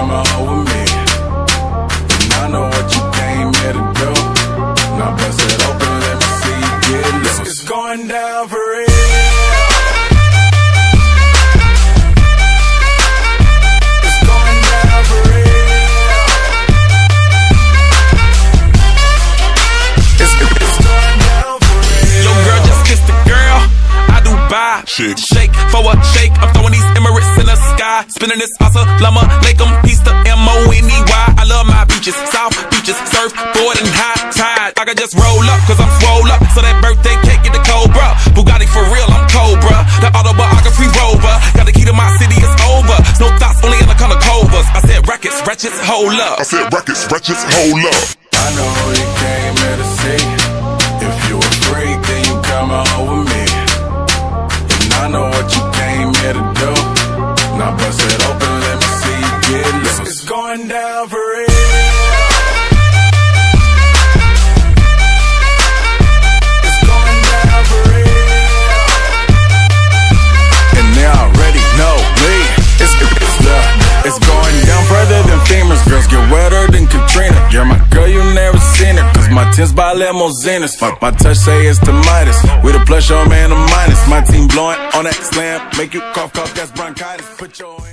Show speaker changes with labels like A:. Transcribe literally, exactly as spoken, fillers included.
A: coming home with me. And I know what you came here to do. Now bust it open, let me see you get loose. It's going down for real.
B: Shake. Shake for a shake. I'm throwing these Emirates in the sky. Spinning this Assalamu alaikum. Peace to M O N E Y. I love my beaches, south beaches, surfboard and high tide. I can just roll up, cause I'm swole up. So that birthday cake get the Cobra. Bugatti for real, I'm Cobra. The autobiography rover. Got the key to my city, it's over. No thoughts, only in the color covers. I said rackets, wretches, hold up.
C: I said rackets, wretches, hold up.
A: I know who you came here to see. If you a freak, then you come home with me. I know what you came here to do. Now bust it open, let me see you get loose. It's going down for real. It's going down for real. And they already know me. It's, it's, the, it's going down further than femurs. Girls get wetter than Katrina. You're my girl, you never seen her. Cause my tins by limousines. My, my touch say it's the Midas. We the plus, your man, a minus. My team blowing on that slam. Make you cough, cough, that's bronchitis. Put your